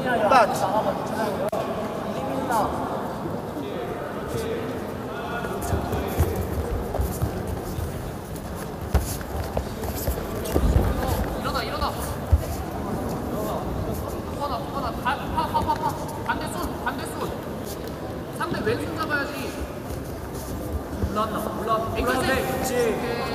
일어나. 반대 손. 상대 왼손 잡아야지. 올라왔다. 올라왔네. 그렇지.